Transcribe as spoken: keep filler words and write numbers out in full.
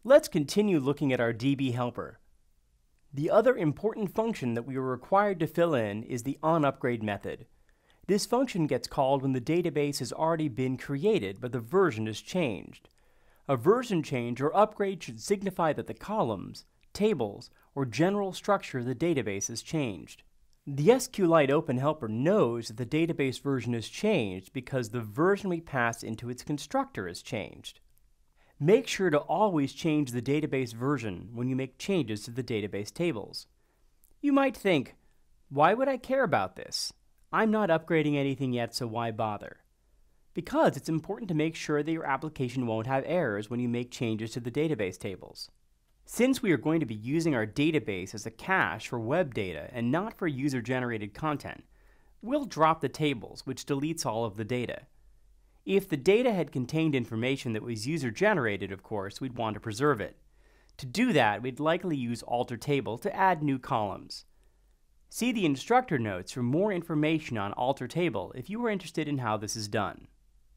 Let's continue looking at our D B helper. The other important function that we are required to fill in is the onUpgrade method. This function gets called when the database has already been created but the version is changed. A version change or upgrade should signify that the columns, tables, or general structure of the database has changed. The SQLite Open Helper knows that the database version has changed because the version we pass into its constructor has changed. Make sure to always change the database version when you make changes to the database tables. You might think, why would I care about this? I'm not upgrading anything yet, so why bother? Because it's important to make sure that your application won't have errors when you make changes to the database tables. Since we are going to be using our database as a cache for web data and not for user-generated content, we'll drop the tables, which deletes all of the data. If the data had contained information that was user-generated, of course, we'd want to preserve it. To do that, we'd likely use alter table to add new columns. See the instructor notes for more information on alter table if you are interested in how this is done.